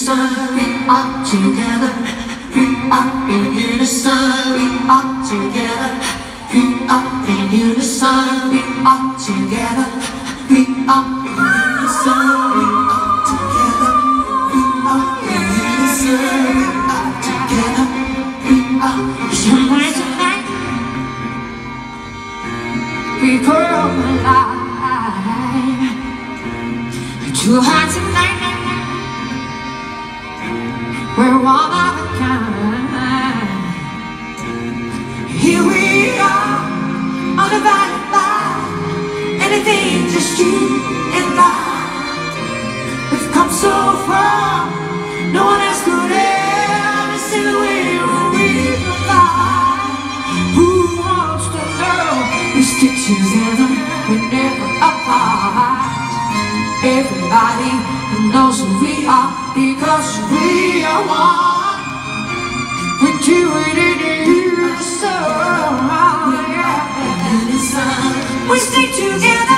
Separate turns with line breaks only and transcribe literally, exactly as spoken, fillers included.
unison, we are together. We are in unison, we are together. We are in unison, we are together. We are in unison, we are together. We are in unison, we are together. We are somewhere tonight. We come alive. Too hot tonight. We're one of a kind. Here we are, undivided by anything, just you and I. We've come so far, no one else could ever see the way we provide. Who wants to know? We stick together, we're never apart. Everybody knows who we are, because we are one. We do it in unison, yeah. We stay together.